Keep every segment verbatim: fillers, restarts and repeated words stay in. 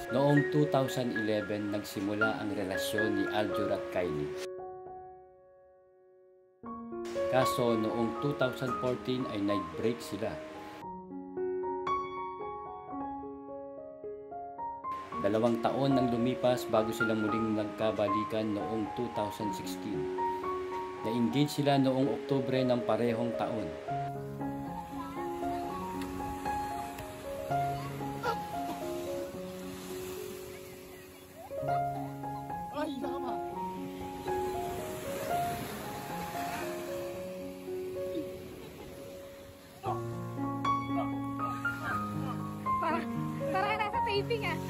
Noong two thousand eleven, nagsimula ang relasyon ni Aljur at Kylie. Kaso noong two thousand fourteen ay nag-break sila. Dalawang taon nang lumipas bago sila muling nagkabalikan noong two thousand sixteen. Na-engage sila noong Oktubre ng parehong taon. Ay, tama. Para, para nasa taping ah.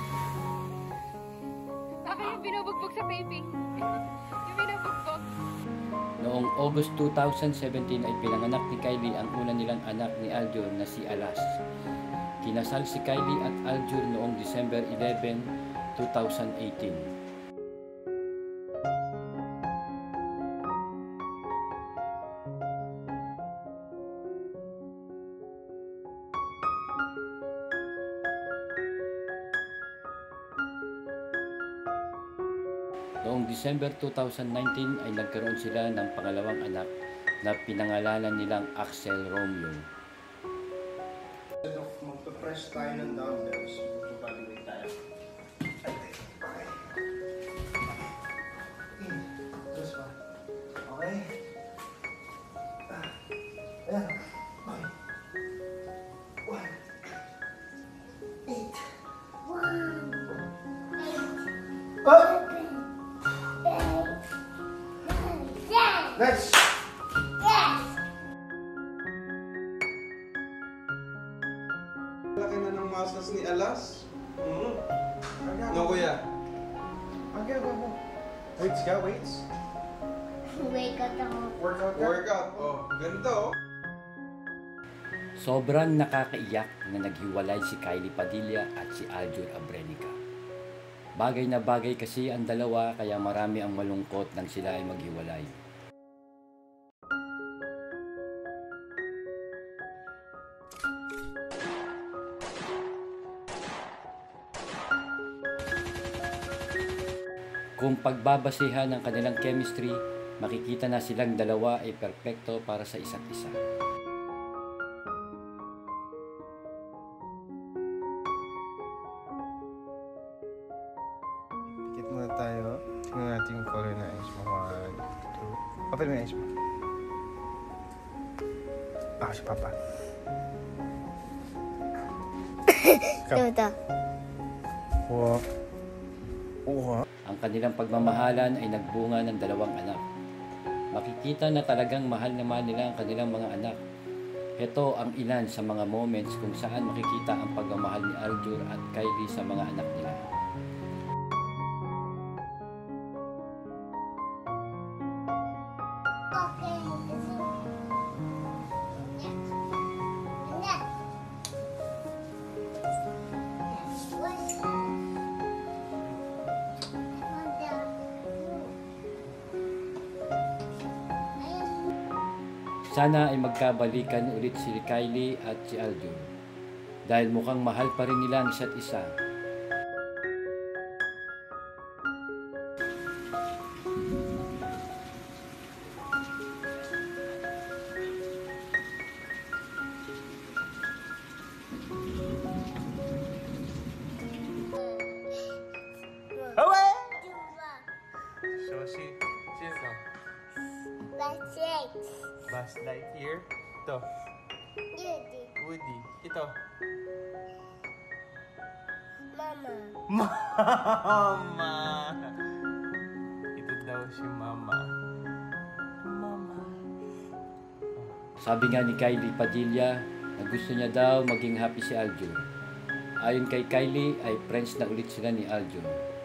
Ako yung binubugbog sa taping. Yung binubugbog. Noong August two thousand seventeen ay pinanganak ni Kylie ang una nilang anak ni Aljur na si Alas. Kinasal si Kylie at Aljur noong December eleventh, two thousand eighteen. Noong December two thousand nineteen ay nagkaroon sila ng pangalawang anak na pinangalanan nilang Axel Romeo. Magpa-press tayo ng dumbbells. Magpa-bodyweight tayo. Okay. In. Just one. Okay. Ah. Ayan. Okay. One. Eight. One. Up. Next. Laki na ng muscles ni Alas. Mm-hmm. No, kuya. Okay, go, go. Weights ka, weights. Workout ako. Workout ka. Workout. Oh, ganito. Oh. Sobrang nakakaiyak na naghiwalay si Kylie Padilla at si Aljur Abrenica. Bagay na bagay kasi ang dalawa kaya marami ang malungkot nang sila ay maghiwalay. Kung pagbabasehan ng kanilang chemistry, makikita na silang dalawa ay perpekto para sa isa't isa. Pikit muna tayo. Tingnan natin yung color na eyes mo. One, two. Open mo yung eyes mo. Ah, si Papa. Ito, ito. Wow. Wow. Ang kanilang pagmamahalan ay nagbunga ng dalawang anak. Makikita na talagang mahal naman nila ang kanilang mga anak. Ito ang ilan sa mga moments kung saan makikita ang pagmamahal ni Aljur at Kylie sa mga anak nila. Okay. Next. Sana ay magkabalikan ulit si Kylie at si Aljur dahil mukhang mahal pa rin nila ang isa't isa. Away! So, si, sino to? That's it. Buzz Lightyear. Ito. Judy. Woody. Ito. Mama. Mama! Ito daw si Mama. Mama. Sabi nga ni Kylie Padilla na gusto niya daw maging happy si Aljur. Ayon kay Kylie ay friends na ulit sila ni Aljur.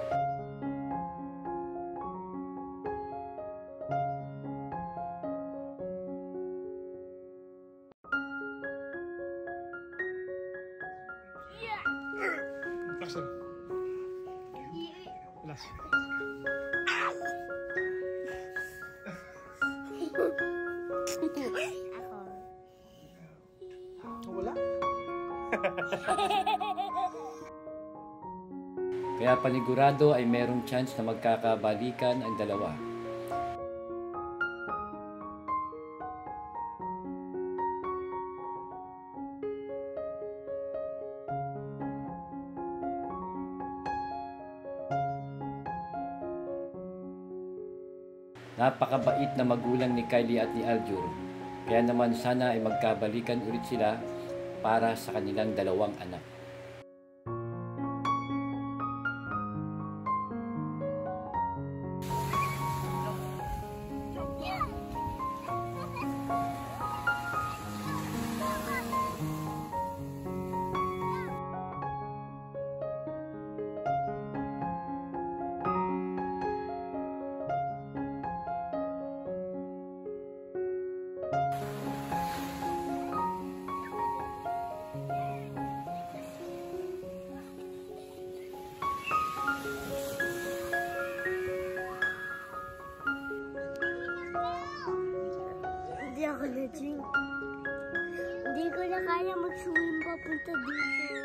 Action. Last. Ako. Wala? Kaya panigurado ay merong chance na magkakabalikan ang dalawa. Napakabait na magulang ni Kylie at ni Aljur. Kaya naman sana ay magkabalikan ulit sila para sa kanilang dalawang anak. Hindi ako na-drink. Hindi ko na kaya mag-swim papunta dito.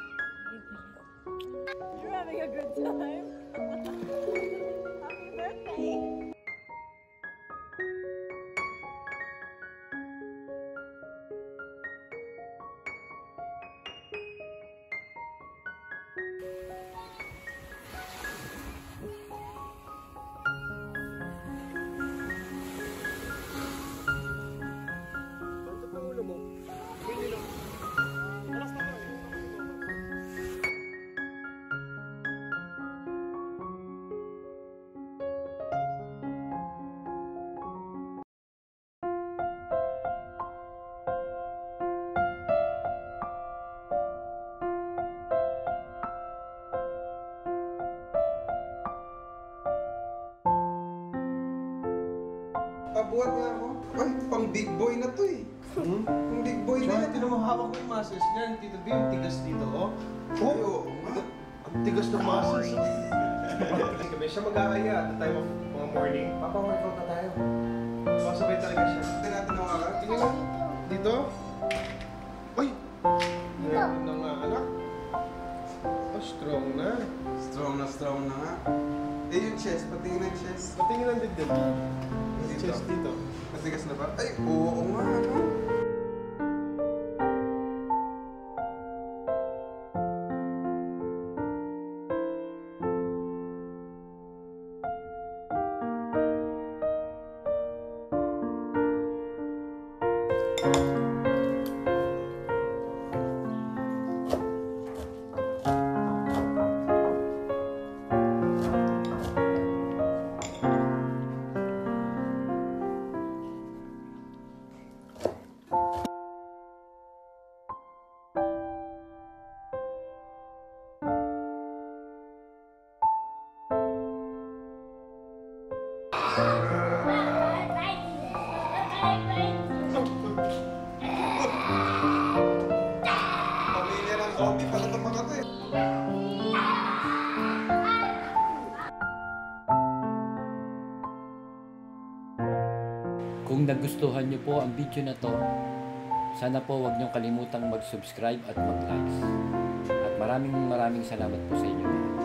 You're having a good time. Happy birthday. Pabuhat nga ako. Ay, pang big boy na to eh. Hmm? Pang big boy So, na hindi yan. mo hawak ko yung muscles niyan. Tito B, yung tigas dito, oh. Ay, oo nga. Ang tigas ng muscles. Kami siya mag-aaya at the time of mga morning. Papa-workout na tayo. Pasabay talaga siya. Hindi natin nawakan. Tingnan mo. Dito? Ay! Meron na nga, anak. Oh, strong na. Strong na strong na nga. Eh, yung chest. Patingin na yung chest. Patingin lang din din. Dito. Chest dito. Matigas na ba? Ay, oo nga. Ano? Pamilya ng zombie pala ito mga to eh. Kung nagustuhan niyo po ang video na to, sana po huwag niyong kalimutang mag-subscribe at mag-likes. At maraming maraming salamat po sa inyo.